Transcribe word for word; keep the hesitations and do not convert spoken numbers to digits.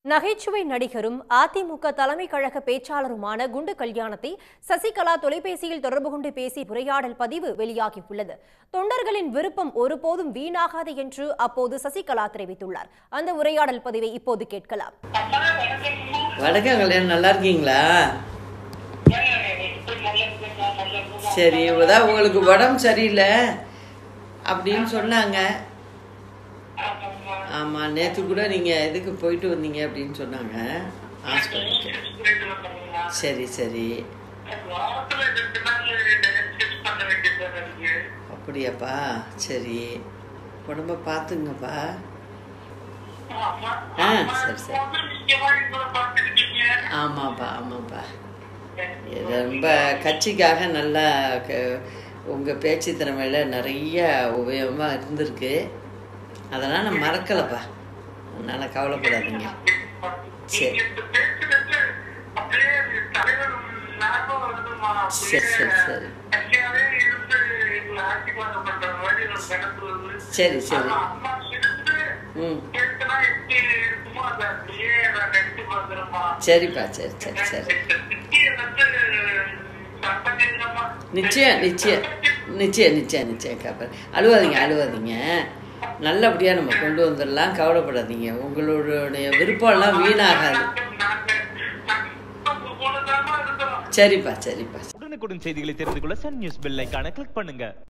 நகைச்சுவை நடிகரும் அதிமுக தலைமை கழக பேச்சாளருமான குண்டு கல்யாணத்தை சசிகலா தொலைபேசியில் தொடர்பு கொண்டு பேசி உரையாடல் பதிவு வெளியாகியுள்ளது. தொண்டர்களின் விருப்பம் ஒருபோதும் வீணாகாது என்று அப்போது சசிகலா தெரிவித்துள்ளார். அந்த உரையாடல் பதிவை இப்போது கேட்கலாம். வணக்கம் கல்யாணம், நல்லா இருக்கீங்களா? சரி, இப்போதான் உங்களுக்கு உடம்பு சரியில்லை அப்படின்னு சொன்னாங்க. ஆமாம், நேற்று கூட நீங்கள் எதுக்கு போயிட்டு வந்தீங்க அப்படின்னு சொன்னாங்க ஹாஸ்பிட்டலுக்கு. சரி சரி, அப்படியாப்பா? சரி, உடம்ப பார்த்துங்கப்பா. ஆ சரி சரி, ஆமாப்பா ஆமாப்பா. ரொம்ப கட்சிக்காக நல்லா உங்கள் பேச்சு திறமையில் நிறைய உபயோகமாக இருந்திருக்கு. அதெல்லாம் நான் மறக்கலப்பா, அதனால் கவலைப்படாதீங்க. சரி சரி சரி சரி சரி சரி ம் சரிப்பா, சரி சரி சரி, நிச்சயம் நிச்சயம் நிச்சயம் நிச்சயம் நிச்சயம் காப்பேன். அழுவாதீங்க அழுவாதீங்க, நல்லபடியாக நம்ம கொண்டு வந்துடலாம், கவலைப்படாதீங்க. உங்களுடைய விருப்பம்லாம் வீணாகாது. சரிப்பா சரிப்பா. உடனுக்குடன் செய்திகளை தெரிந்து கொள்ள சன் நியூஸ் பெல் ஐகானை கிளிக் பண்ணுங்க.